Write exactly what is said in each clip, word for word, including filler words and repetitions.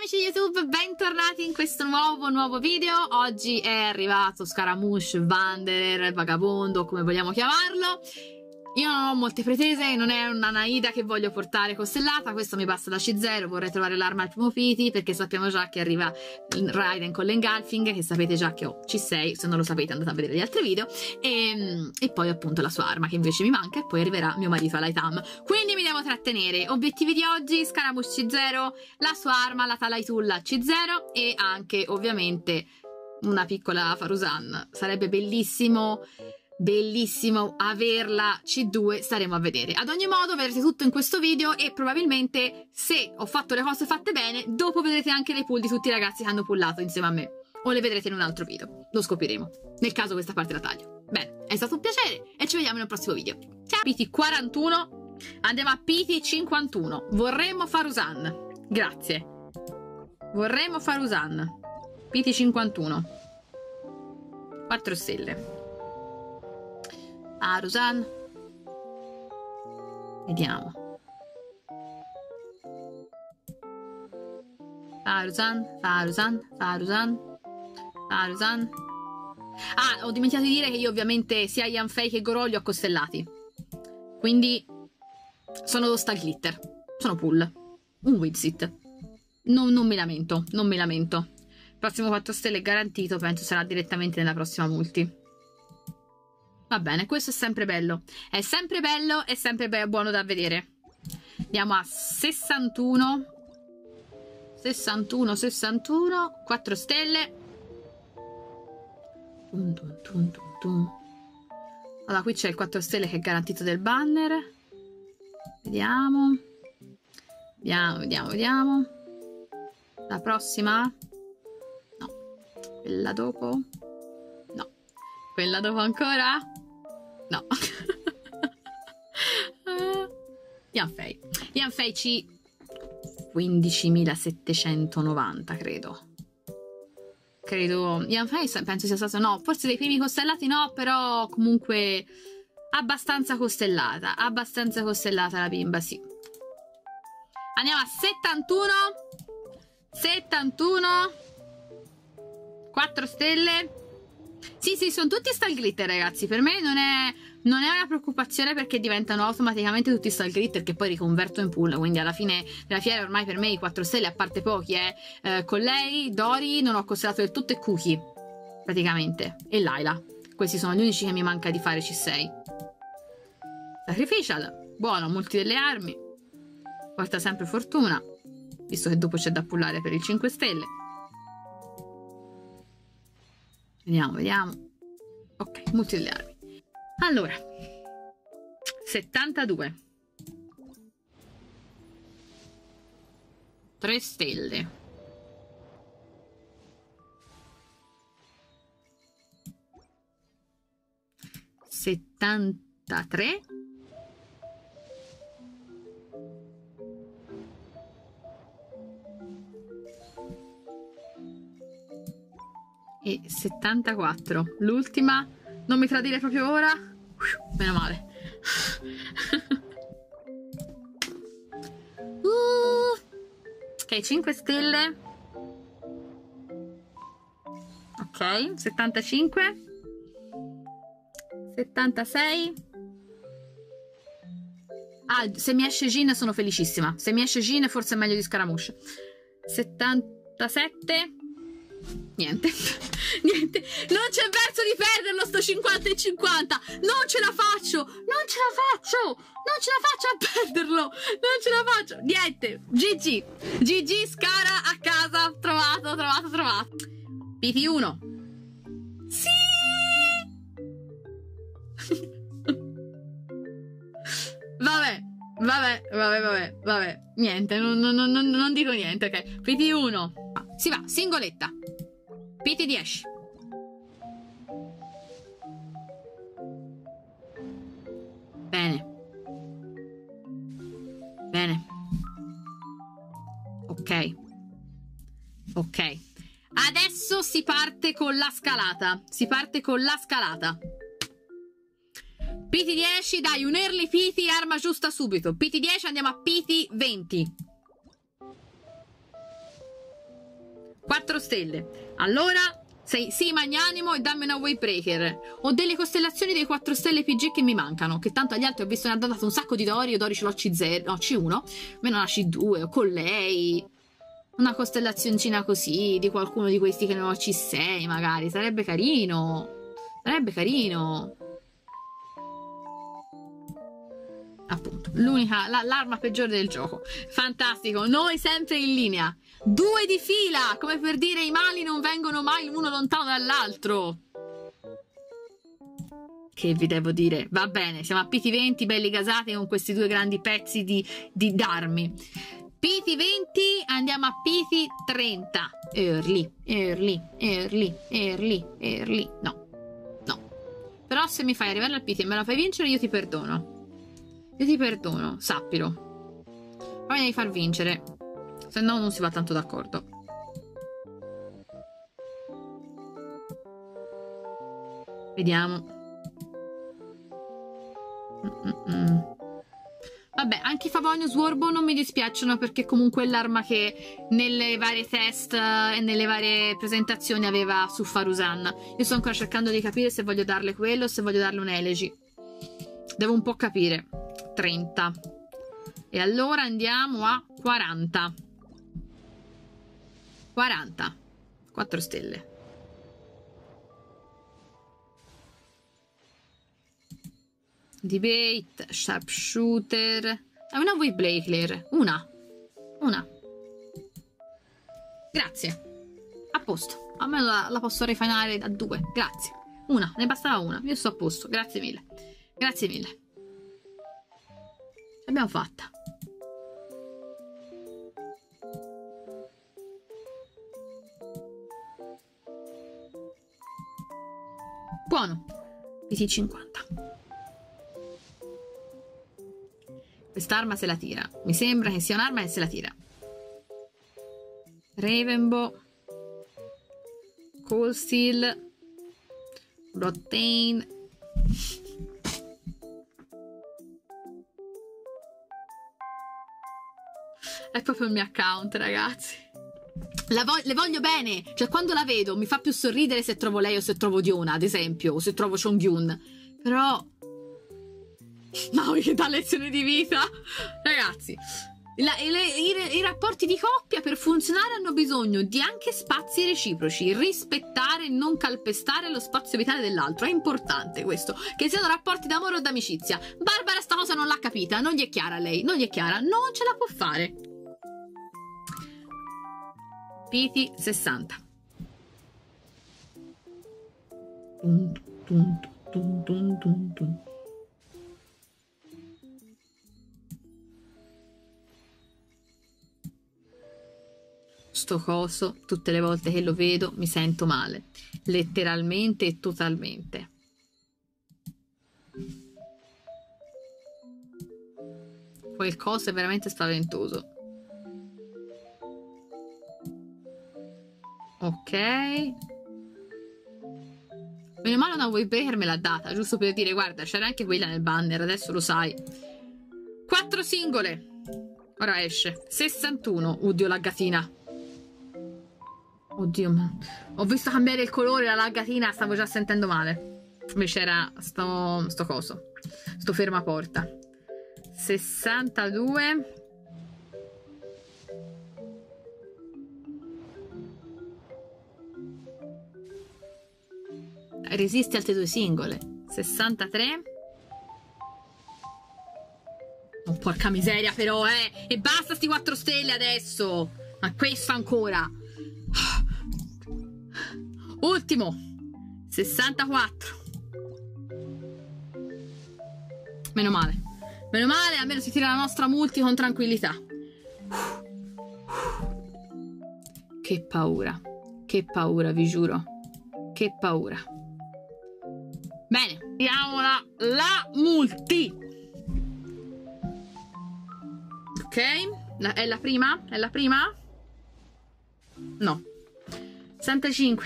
amici di YouTube, bentornati in questo nuovo nuovo video. Oggi è arrivato Scaramouche, Wanderer, Vagabondo, come vogliamo chiamarlo. Io non ho molte pretese, non è una Naida che voglio portare costellata, questo mi basta da C zero, vorrei trovare l'arma al primo Pity, perché sappiamo già che arriva Raiden con l'Engulfing, che sapete già che ho C sei, se non lo sapete andate a vedere gli altri video, e, e poi appunto la sua arma che invece mi manca, e poi arriverà mio marito Alaitam. Quindi mi devo trattenere. Obiettivi di oggi: Scaramouche C zero, la sua arma, la Talaitulla C zero, e anche ovviamente una piccola Faruzan. Sarebbe bellissimo... bellissimo averla C due, staremo a vedere. Ad ogni modo vedrete tutto in questo video, e probabilmente, se ho fatto le cose fatte bene, dopo vedrete anche le pull di tutti i ragazzi che hanno pullato insieme a me, o le vedrete in un altro video, lo scopriremo, nel caso questa parte la taglio. Bene, è stato un piacere e ci vediamo nel prossimo video. Ciao! Pity quarantuno, andiamo a Pity cinquantuno. Vorremmo Faruzan, grazie, vorremmo Faruzan. Pity cinquantuno, quattro stelle. Faruzan, vediamo. Faruzan, Faruzan, Faruzan, Faruzan. Ah, ho dimenticato di dire che io ovviamente sia Yanfei che Gorò li ho costellati, quindi sono sta glitter, sono pull, un Whipsit. Non, non mi lamento, non mi lamento. Il prossimo quattro stelle garantito, penso sarà direttamente nella prossima multi. Va bene, questo è sempre bello. È sempre bello e sempre be buono da vedere. Andiamo a sessantuno. sessantuno, sessantuno. quattro stelle. Tum, tum, tum, tum, tum. Allora, qui c'è il quattro stelle che è garantito del banner. Vediamo. Vediamo, vediamo, vediamo. La prossima? No. Quella dopo? No. Quella dopo ancora? No. Yanfei. Yanfei C quindicimilasettecentonovanta, credo. Credo. Yanfei penso sia stato, no, forse dei primi costellati no, però comunque abbastanza costellata. Abbastanza costellata la bimba, sì. Andiamo a settantuno. settantuno. quattro stelle. Sì, sì, sono tutti Stal Glitter, ragazzi. Per me non è, non è una preoccupazione, perché diventano automaticamente tutti Stal Glitter che poi riconverto in pull. Quindi alla fine della fiera ormai per me i quattro stelle, a parte pochi, eh, eh, con lei, Dori, non ho considerato del tutto, e Cookie, praticamente, e Layla. Questi sono gli unici che mi manca di fare C sei. Sacrificial, buono, multi delle armi, porta sempre fortuna, visto che dopo c'è da pullare per il cinque stelle. Vediamo, vediamo. Ok, multi delle armi. Allora, settantadue. tre stelle. settantatré. E settantaquattro. L'ultima. Non mi tradire proprio ora. Meno male. uh. Ok, cinque stelle. Ok, settantacinque. settantasei. Ah, se mi esce Jin sono felicissima. Se mi esce Jin forse è meglio di Scaramouche. settantasette. Niente. Niente, non c'è verso di perderlo sto cinquanta e cinquanta. Non ce la faccio, non ce la faccio, non ce la faccio a perderlo, non ce la faccio. Niente, G G, G G Scara a casa, trovato, trovato, trovato. Pity uno. Sì. Vabbè, vabbè, vabbè, vabbè, vabbè. Niente, non, non, non, non dico niente, ok. Pity uno. Si va, singoletta. Pity dieci. Bene. Bene. Ok. Ok. Adesso si parte con la scalata. Si parte con la scalata. Pity dieci, dai, un early Pity, arma giusta subito. Pity dieci, andiamo a Pity venti. quattro stelle. Allora, sei, sii magnanimo e dammi una Wavebreaker. Ho delle costellazioni dei quattro stelle P G che mi mancano, che tanto agli altri ho visto ne ha dato un sacco di Dori, io Dori ce l'ho C zero, no, C uno, meno la C due, o con lei. Una costellazioncina così, di qualcuno di questi che ne ho C sei, magari. Sarebbe carino. Sarebbe carino. Appunto, l'unica, l'arma peggiore del gioco. Fantastico, noi sempre in linea. Due di fila, come per dire i mali non vengono mai l'uno lontano dall'altro. Che vi devo dire? Va bene, siamo a P T venti, belli gasati con questi due grandi pezzi di, di d'armi. P T venti, andiamo a P T trenta. Early, early, early, early, early. No, no. Però se mi fai arrivare al P T e me la fai vincere, io ti perdono. Io ti perdono, sappilo. Poi mi devi far vincere. Se no non si va tanto d'accordo. Vediamo. Mm-mm. Vabbè, anche i Favonius Warbo non mi dispiacciono, perché comunque è l'arma che nelle varie test e nelle varie presentazioni aveva su Farusan. Io sto ancora cercando di capire se voglio darle quello o se voglio darle un Elegy. Devo un po' capire. trenta. E allora andiamo a quaranta. quaranta. quattro stelle. Debate, Sharpshooter. È una Wavebreaker. Una. Una. Grazie. A posto. A me la, la posso rifinare da due. Grazie. Una. Ne bastava una. Io sto a posto. Grazie mille. Grazie mille. L'abbiamo fatta. Buono. P T cinquanta. Quest'arma se la tira. Mi sembra che sia un'arma che se la tira. Ravenbow. Cold Steel. Bloodtain. È proprio il mio account, ragazzi. La vo le voglio bene. Cioè, quando la vedo mi fa più sorridere se trovo lei o se trovo Diona, ad esempio, o se trovo Chongyun. Però... no, che dà lezione di vita. Ragazzi, la, le, i, i rapporti di coppia per funzionare hanno bisogno di anche spazi reciproci. Rispettare e non calpestare lo spazio vitale dell'altro. È importante questo. Che siano rapporti d'amore o d'amicizia. Barbara sta cosa non l'ha capita. Non gli è chiara a lei. Non gli è chiara. Non ce la può fare. P T sessanta. Tum, tum, tum, tum, tum, tum. Sto coso, tutte le volte che lo vedo mi sento male, letteralmente e totalmente. Quel coso è veramente spaventoso. Ok. Meno male una Wavebreaker me l'ha data, giusto per dire, guarda, c'era anche quella nel banner, adesso lo sai. Quattro singole. Ora esce. sessantuno. Oddio, la gatina. Oddio, ma... ho visto cambiare il colore, la laggatina, stavo già sentendo male. Invece era sto, sto coso. Sto fermaporta. sessantadue. Resiste altre due singole. sessantatré. Oh, porca miseria però, eh. E basta sti quattro stelle adesso. Ma questo ancora. Ultimo. sessantaquattro. Meno male. Meno male, almeno si tira la nostra multi con tranquillità. Che paura. Che paura, vi giuro. Che paura. Bene, tiriamola la multi. Ok, la, è la prima? È la prima? No. sessantacinque.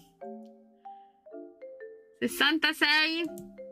sessantasei.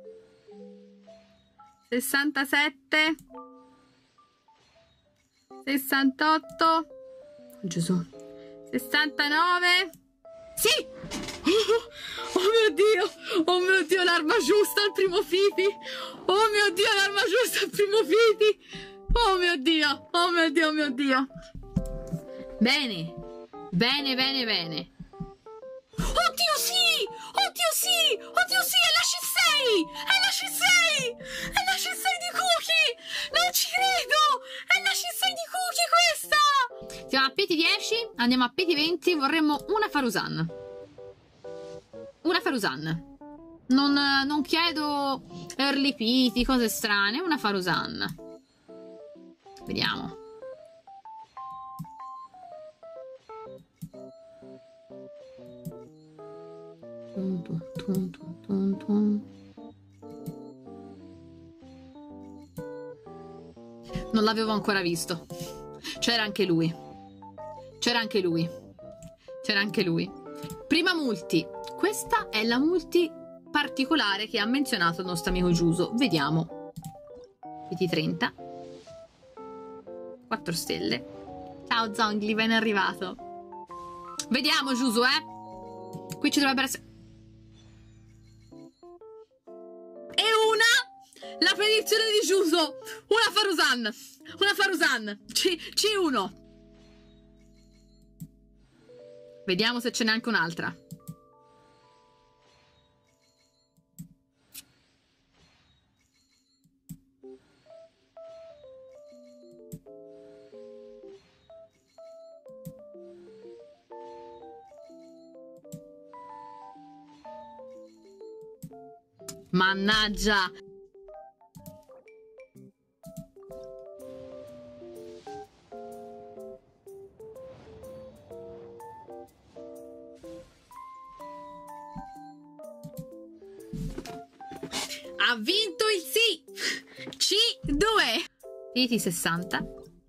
sessantasette. sessantotto. Gesù. sessantanove. Sì! Oh, oh mio Dio! Oh mio Dio, l'arma giusta al primo Fifi! Oh mio Dio, l'arma giusta al primo Fifi! Oh mio Dio! Oh mio Dio, oh mio Dio! Bene! Bene, bene, bene! Oddio sì! Oddio sì! Oddio sì! È la C sei! È la C sei! È la C sei di Cookie! Non ci credo! È la C sei di Cookie questa! Siamo a P T dieci, andiamo a P T venti, vorremmo una Farusan. Una Farusan. Non, non chiedo early P T, cose strane, una Farusan. Vediamo. Tum, tum, tum, tum, tum. Non l'avevo ancora visto. C'era anche lui. C'era anche lui. C'era anche lui. Prima multi. Questa è la multi particolare che ha menzionato il nostro amico Giuso. Vediamo. P T trenta. quattro stelle. Ciao Zongli, ben arrivato. Vediamo Giuso, eh. Qui ci dovrebbe essere... E una, la predizione di Giuso, una Farusan, una Farusan, C uno. Vediamo se ce n'è anche un'altra. Mannaggia! Ha vinto il sì! C due! P T sessanta.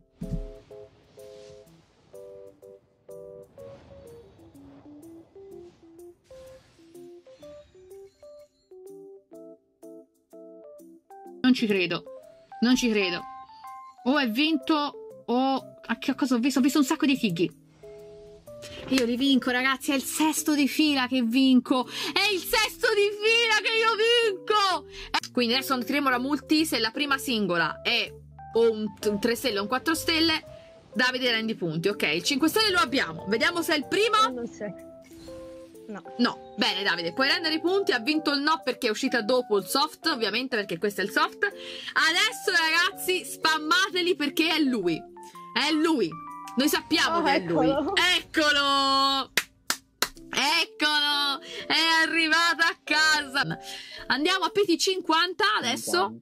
Non ci credo, non ci credo. O è vinto o... A che cosa ho visto? Ho visto un sacco di fighi. E io li vinco, ragazzi, è il sesto di fila che vinco. È il sesto di fila che io vinco. Quindi adesso tireremo la multi. Se la prima singola è o un, un tre stelle o un quattro stelle, Davide rendi punti. Ok, il cinque stelle lo abbiamo. Vediamo se è il primo. Non so. No. No, bene Davide, puoi rendere i punti. Ha vinto il no perché è uscita dopo il soft, ovviamente, perché questo è il soft. Adesso ragazzi spammateli perché è lui. È lui. Noi sappiamo Oh, che è eccolo. lui. Eccolo. Eccolo. È arrivato a casa. Andiamo a P T cinquanta adesso.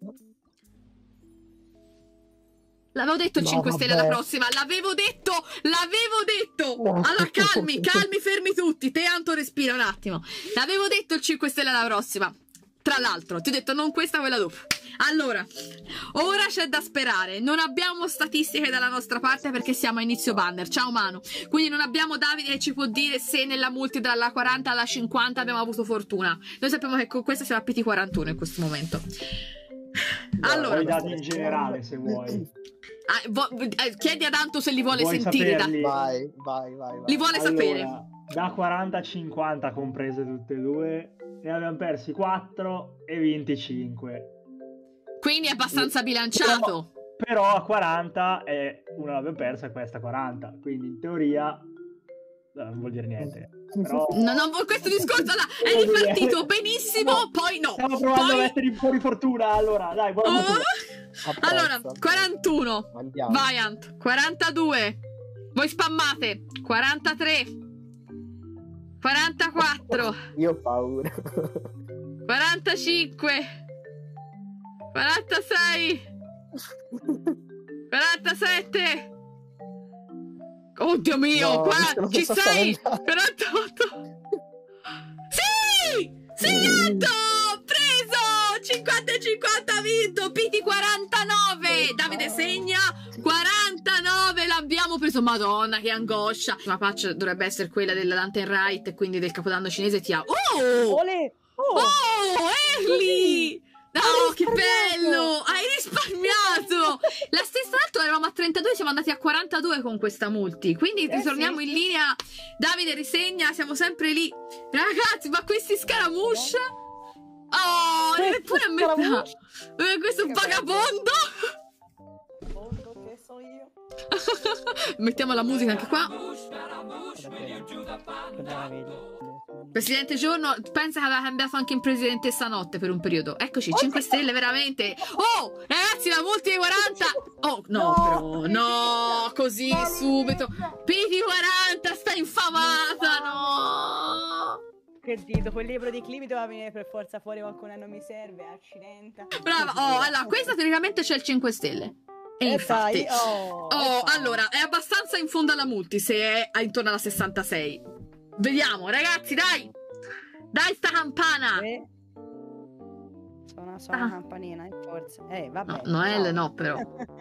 L'avevo detto il No, cinque stelle vabbè. alla prossima, l'avevo detto, l'avevo detto. No. Allora calmi, calmi, fermi tutti. Te Anto respira un attimo. L'avevo detto il cinque stelle alla prossima. Tra l'altro, ti ho detto non questa, quella dopo. Allora, ora c'è da sperare. Non abbiamo statistiche dalla nostra parte perché siamo a inizio banner. Ciao Manu. Quindi non abbiamo Davide che ci può dire se nella multi dalla quaranta alla cinquanta abbiamo avuto fortuna. Noi sappiamo che con questa siamo a P T quarantuno in questo momento. Allora, i dati in generale se vuoi. Ah, vo- eh, chiedi ad Anto se li vuole Vuoi sentire. Da- saperli? Vai, vai, vai, vai. li vuole Allora, sapere. da quaranta a cinquanta comprese tutte e due, ne abbiamo persi quattro e vinti cinque. Quindi è abbastanza bilanciato. Però a quaranta è una l'abbiamo persa e questa quaranta, quindi in teoria eh, non vuol dire niente. Però... No, non vuol questo discorso là. È ripartito benissimo, No, poi no. Stiamo provando Poi... a mettere un po' di fortuna. Allora, dai, buona Oh! fortuna. Apprezzo. Allora, quarantuno. Andiamo. Vai Ant. quarantadue. Voi spammate. quarantatré. quarantaquattro. Io ho paura. quarantacinque. quarantasei. quarantasette. Oddio mio, No, qua non ci sto sei. spaventando. quarantotto. Sì! Sì, Anto! Preso! cinquanta e cinquanta ha vinto! P T quarantanove! Davide segna quarantanove, l'abbiamo preso. Madonna, che angoscia! La patch dovrebbe essere quella del Lantern Rite e quindi del Capodanno cinese. Ti ha... Oh! Ole! Oh! Oh, Erly! Oh, che bello! Hai risparmiato! La stessa volta eravamo a trentadue, siamo andati a quarantadue con questa multi. Quindi Eh, ritorniamo sì. in linea. Davide risegna, siamo sempre lì. Ragazzi, ma questi Scaramouche? Oh, neppure a metà. Scaramouche. Eh, Questo è un Che vagabondo. Mondo che so io. Mettiamo la musica anche qua. Che meraviglia. Presidente Giorno, pensa che aveva cambiato anche in presidentessa notte per un periodo. Eccoci, cinque stelle veramente. Oh, ragazzi, la multi di quaranta. Oh, no, No. però, no, così subito. Piti quaranta, sta infamata, no. Che di, dopo il libro di Clivi doveva venire per forza fuori qualcuno non mi serve, accidenta. Brava, oh, allora, questa teoricamente c'è il cinque stelle. E Eh, infatti, dai, oh, oh, e fai. allora, è abbastanza in fondo alla multi se è intorno alla sessantasei. Vediamo, ragazzi, dai. Dai sta campana. Eh. Suona, suona Ah. la campanina, eh, forza. Eh, vabbè. No, Noelle no, però.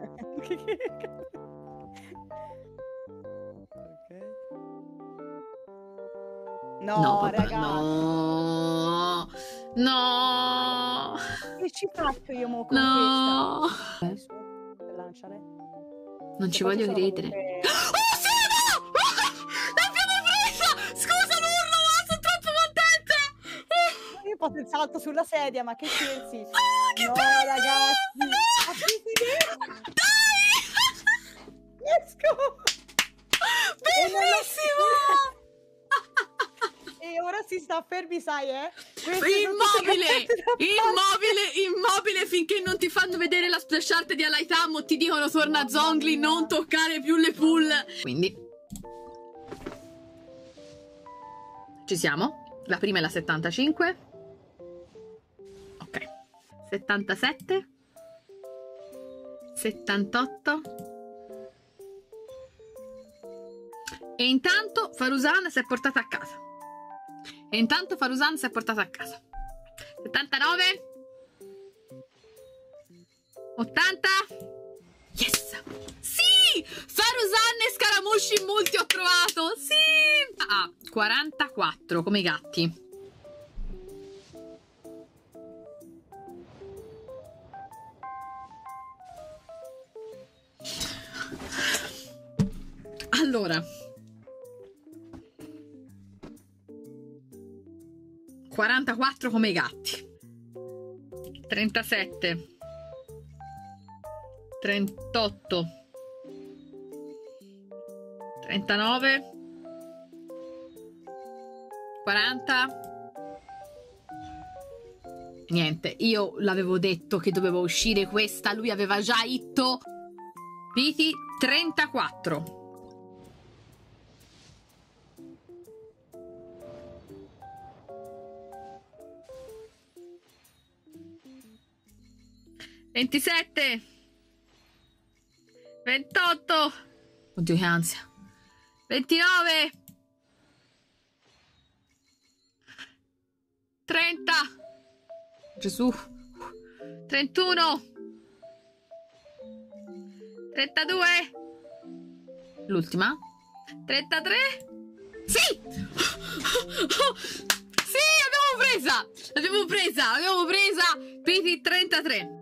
No, No, papà, ragazzi. no. No. Che ci faccio io mo con No. questa? Per lanciare? Non ci Che poi voglio sono credere. comunque- Oh, sì, no! L'abbiamo presa! Scusa l'urlo, ma sono troppo contenta! Oh, Io posso il salto sulla sedia, ma che scherzi? ah, che No, bello! ragazzi. No! Ma che si vede? Dai! Let's go! Bellissimo! E ora si sta fermi, sai, eh? Queste sono Immobile! tutte cazzate da fare. Immobile, immobile finché non ti fanno vedere la splash art di Alaitam o ti dicono torna Zongli, non toccare più le pull. Quindi ci siamo. La prima è la settantacinque. Ok. settantasette. settantotto. E intanto Farusan si è portata a casa. E intanto Farusan si è portata a casa. settantanove. ottanta. Yes! Sì! Farusan e Scaramouche in multi ho trovato! Sì! Ah, quarantaquattro come i gatti. Allora, quarantaquattro come i gatti, trentasette, trentotto, trentanove, quaranta. Niente, io l'avevo detto che doveva uscire questa, lui aveva già hitto. Piti trentaquattro. ventisette. ventotto. Oddio che ansia. ventinove. trenta. Gesù. trentuno. trentadue. L'ultima. trentatré. Sì! Sì, abbiamo presa! L'abbiamo presa! L'abbiamo presa! Piti trentatré.